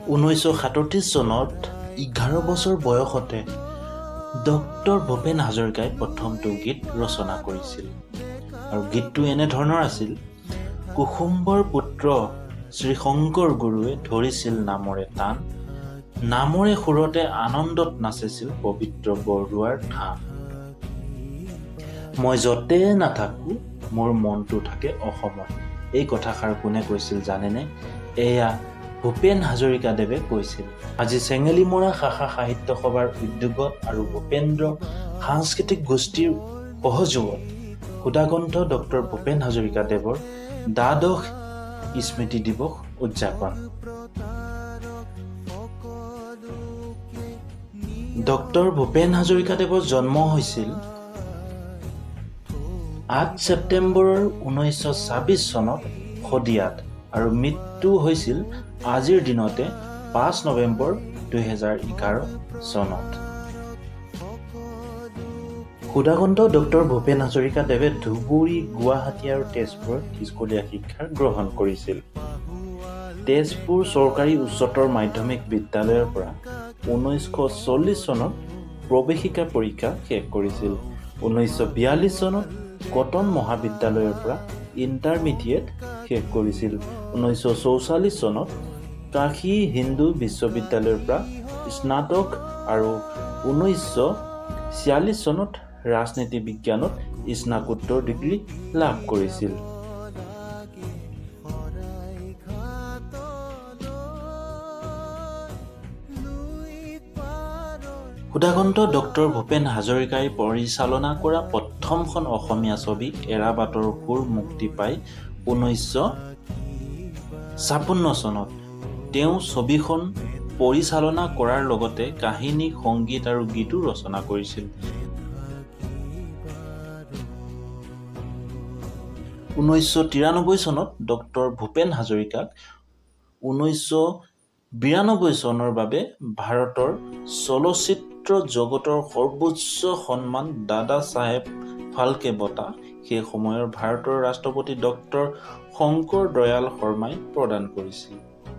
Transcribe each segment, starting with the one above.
1937 চনত 11 বছৰ বয়সতে ডক্টৰ ভূপেন হাজৰিকাই প্ৰথমটো গীত ৰচনা কৰিছিল আৰু গীতটো এনেধৰণৰ আছিল। কুসুম্বৰ পুত্ৰ শ্ৰী শংকৰ গুৰুৱে ধৰিছিল নামৰে টান, নামৰে সুৰতে আনন্দত নাচিছিল পবিত্ৰ বৰদোৱাৰ ধাম। মই য'তে নাথাকো মোৰ মনটো থাকে অসমত। এই কথাষাৰ কোনে কৈছিল জানেনে? এয়া ভূপেন হাজৰিকাদেৱে কৈছিল। আজি চেঙেলিমৰা শাখা সাহিত্য সভাৰ উদ্যোগত আৰু ভূপেন্দ্ৰ সাংস্কৃতিক গোষ্ঠীৰ সহযোগত সুধাকণ্ঠ ডক্টৰ ভূপেন হাজৰিকাদেৱৰ দ্বাদশ স্মৃতি দিৱস উদযাপন। ডক্টৰ ভূপেন হাজৰিকাদেৱৰ জন্ম হৈছিল 8 ছেপ্টেম্বৰৰ 1926 চনত শদিয়াত আৰু মৃত্যু হৈছিল আজিৰ দিনতে 5 নৱেম্বৰ 2011 চনত। সুধাকণ্ঠ ডক্টৰ ভূপেন হাজৰিকাদেৱে ধুবুৰী, গুৱাহাটী আৰু তেজপুৰত স্কুলীয়া শিক্ষা গ্ৰহণ কৰিছিল। তেজপুৰ চৰকাৰী উচ্চতৰ মাধ্যমিক বিদ্যালয়ৰ পৰা 1940 চনত প্ৰৱেশিকা পৰীক্ষা শেষ কৰিছিল। 1942 চনত কটন মহাবিদ্যালয়ৰ পৰা ইণ্টাৰমিডিয়েট শেষ কৰিছিল। 1944 চনত কাশী হিন্দু বিশ্ববিদ্যালয়ৰ পৰা স্নাতক আৰু 1946 চনত ৰাজনীতি বিজ্ঞানত স্নাতকোত্তৰ ডিগ্ৰী লাভ কৰিছিল। সুধাকণ্ঠ ডক্টৰ ভূপেন হাজৰিকাই পৰিচালনা কৰা প্ৰথমখন অসমীয়া ছবি এৰাবাটৰ সুৰ মুক্তি পায় 1956 চনত। তেওঁ ছবিখন পৰিচালনা কৰাৰ লগতে কাহিনী, সংগীত আৰু গীতো ৰচনা কৰিছিল। 1993 চনত ডক্টৰ ভূপেন হাজৰিকাক 1992 চনৰ বাবে ভাৰতৰ চলচ্চিত্ৰ জগতৰ সৰ্বোচ্চ সন্মান দাদা চাহেব ফাল্কে বঁটা সেই সময়ৰ ভাৰতৰ ৰাষ্ট্ৰপতি ডক্টৰ শংকৰ দয়াল শৰ্মাই প্ৰদান কৰিছিল।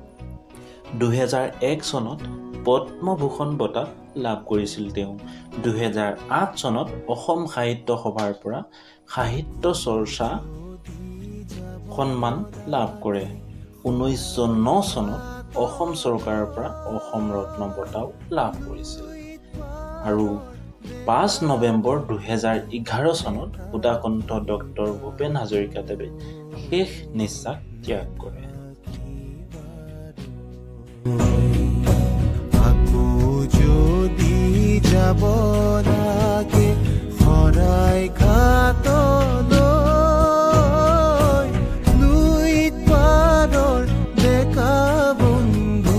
2001 চনত পদ্মভূষণ বঁটা লাভ কৰিছিল তেওঁ। 2008 চনত অসম সাহিত্য সভাৰ পৰা সাহিত্য চৰ্চা সন্মান লাভ কৰে। 1909 চনত অসম চৰকাৰৰ পৰা অসম ৰত্ন বঁটাও লাভ কৰিছিল আৰু 5 নৱেম্বৰ 2011 চনত সুধাকণ্ঠ ডক্টৰ ভূপেন হাজৰিকাদেৱে শেষ নিশ্বাস ত্যাগ কৰে। আকৌ যদি যাব লাগে শৰাই ঘাটলৈ, লুইত পাৰৰ ডেকা বন্ধু